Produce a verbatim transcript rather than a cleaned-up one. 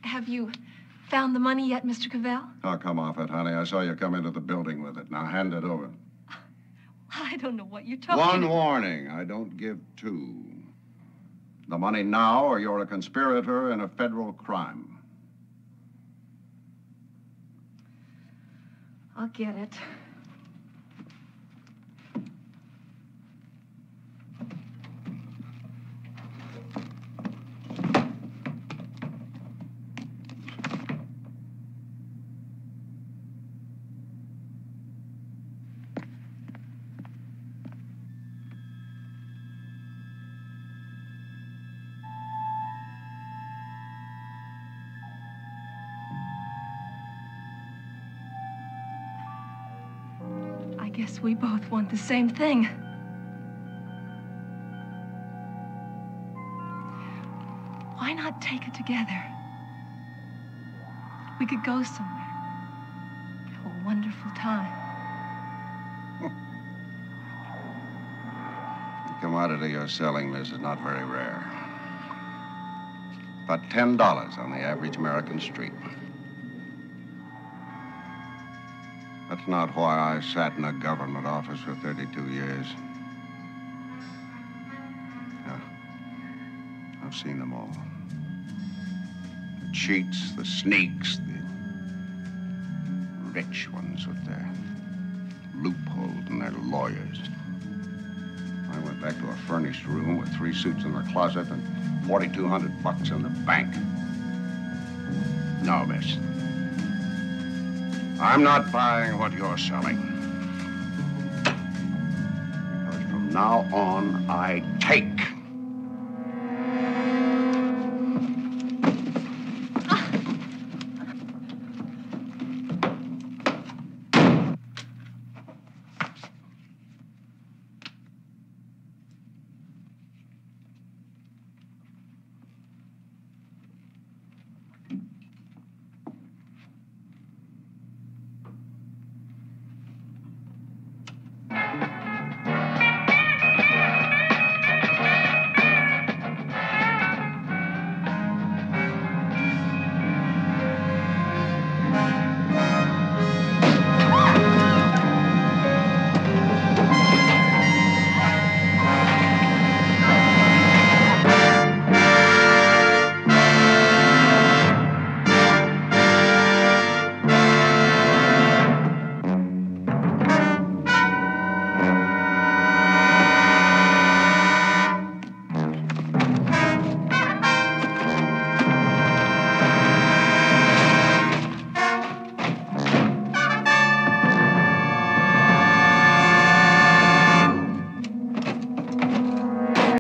Have you found the money yet, Mister Cavell? Oh, come off it, honey. I saw you come into the building with it. Now, hand it over. I don't know what you're talking One about. warning. I don't give two. The money now, or you're a conspirator in a federal crime. I'll get it. I guess we both want the same thing. Why not take it together? We could go somewhere. Have a wonderful time. The commodity you're selling, miss, is not very rare. About ten dollars on the average American street. That's not why I sat in a government office for thirty-two years. Yeah. I've seen them all. The cheats, the sneaks, the rich ones with their loopholes and their lawyers. I went back to a furnished room with three suits in the closet and forty-two hundred bucks in the bank. No, miss. I'm not buying what you're selling. Because from now on, I take.